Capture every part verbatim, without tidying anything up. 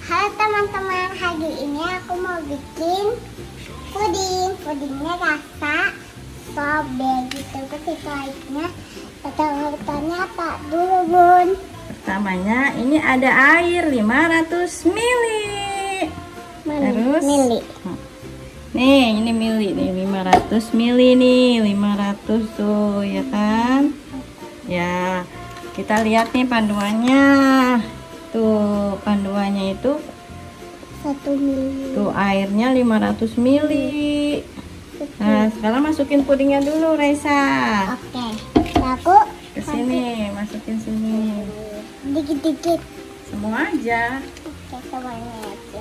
Halo teman-teman, hari ini aku mau bikin puding. Pudingnya rasa strawberry gitu. Kita lainnya rata-ratanya apa dulu, Bun? Pertamanya ini ada air lima ratus mililiter. Terus mili. Nih, ini mili nih lima ratus mililiter nih, lima ratus tuh ya kan? Ya, kita lihat nih panduannya. Tuh, panduannya itu satu mili. tuh airnya lima ratus mililiter. Nah, sekarang masukin pudingnya dulu, Raisa. Oke. Aku Ke sini, masukin sini. dikit-dikit. Semua aja. Oke, semuanya aja.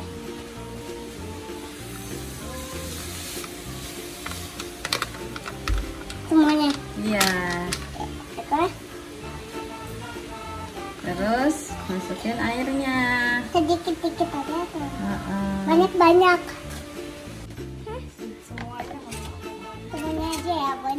Semuanya. Iya. Oke. Terus masukin airnya. Sedikit-dikit aja tuh. Uh-uh. Banyak-banyak. Hah? Semuanya aja ya, Bun.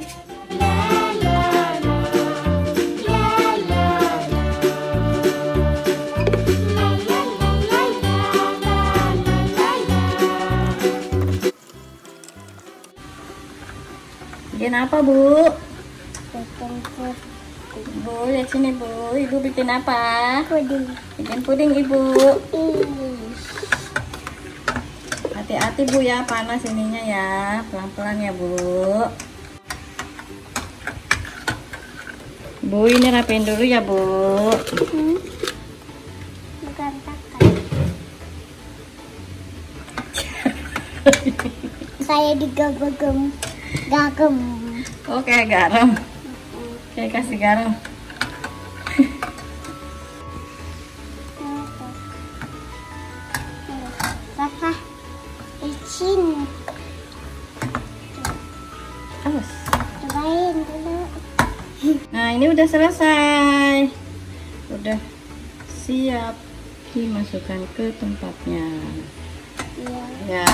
Bikin apa, Bu? Bikin puding. Bu, lihat sini, Bu. Ibu bikin apa? Puding. Bikin puding, Ibu. Ih. Hati-hati, Bu ya, panas ininya ya. Pelan-pelan ya, Bu. Bu, ini rapiin dulu ya, Bu. Hmm? Berantakan. Kayak digagem. Gagem. Oke, garam. Oke, kasih garam. Rasa icin. Awas. Cobain dulu. Nah, ini udah selesai. Udah siap dimasukkan ke tempatnya. Iya. Ya.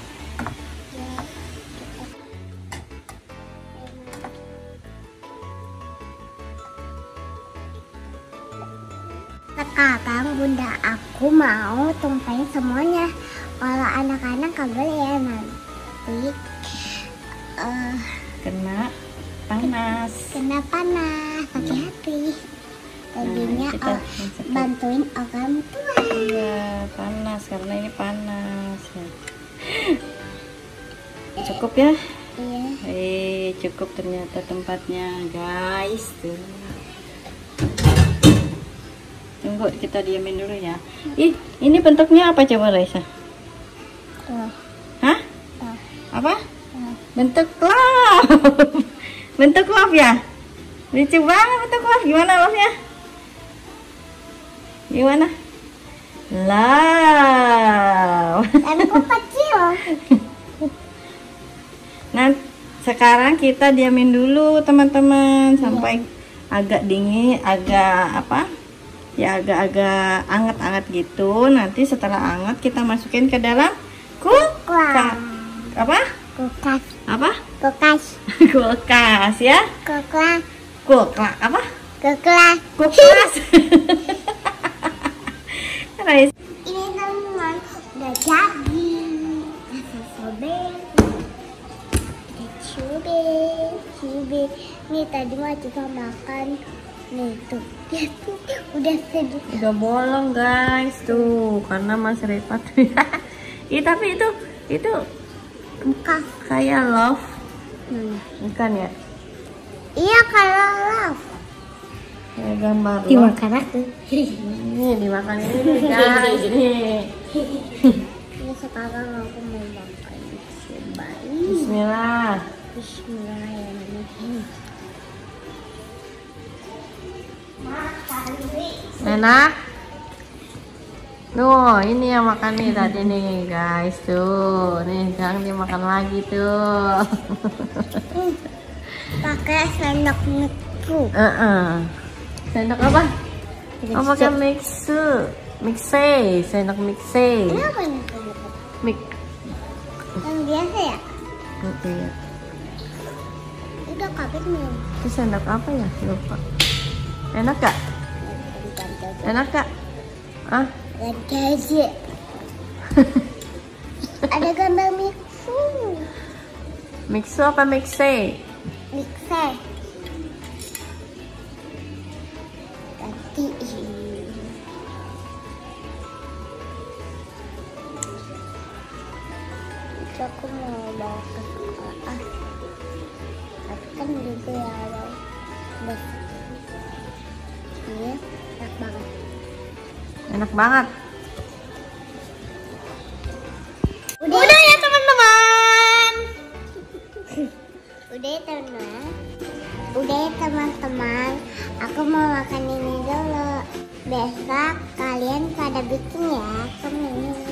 Sekarang bunda aku mau tumpahin semuanya. Kalau anak-anak nggak boleh ya, nanti uh, Kena panas. kena panas. Hati-hati. Tadinya Nah, kita oh, masukkan. bantuin orang tua. Iya, panas karena ini panas. Cukup ya? Iya. Eh, cukup ternyata tempatnya, guys. Tuh. Tunggu, kita diamin dulu ya. Ih, ini bentuknya apa coba, Raisa? Tuh. Hah? Tuh. Apa? Tuh. Bentuk love. Bentuk love ya? Lucu banget bentuk love. Gimana love-nya? Gimana? Love. Dan aku kecil. Nah, sekarang kita diamin dulu teman-teman sampai agak dingin, agak apa? Ya agak-agak anget-anget gitu. Nanti setelah anget kita masukin ke dalam kulkas. Apa? Kulkas. Apa? Kulkas. Kulkas ya? Kulkas. Kulkas apa? Kulkas. Kulkas. Rais. Ini teman udah jadi. Rasa sobek. Cube, cube. Nih tadi mau kita makan. Nih tuh, dia tuh udah sedih. Udah bolong guys tuh karena Mas Rifat. Ih, tapi itu itu Bukan. kayak love. Hmm. Bukan ya? Iya kalau love. Kayak gambar love. Dimakan aku. Ini dimakan ini guys. Nih. Ini sekarang aku mau makan. Cobain. Bismillah. Bismillahirrahmanirrahim. Makan nih. Enak. Tuh, ini yang makan nih tadi nih guys tuh. Nih, sekarang dia makan lagi tuh. Pakai sendok niku. Heeh. Sendok apa? Oh, pakai mixer. Mixe, sendok mixe. Kenapa nih sendok? Mix. Yang biasa ya? Oke ya. Udah kabin nih. Itu sendok apa ya? Lupa. Enak gak? Enak gak? Ah? Ganti aja. Ada gambar mixu. Mixu apa mixe? Mixer. Ganti. Itu aku mau bawa ke sekolah. Tapi kan juga ya besok. Iya, enak banget. Enak banget. Udah, Udah ya teman-teman. Udah ya teman-teman. Udah ya teman-teman. Aku mau makan ini dulu. Besok kalian pada bikin ya. Kami.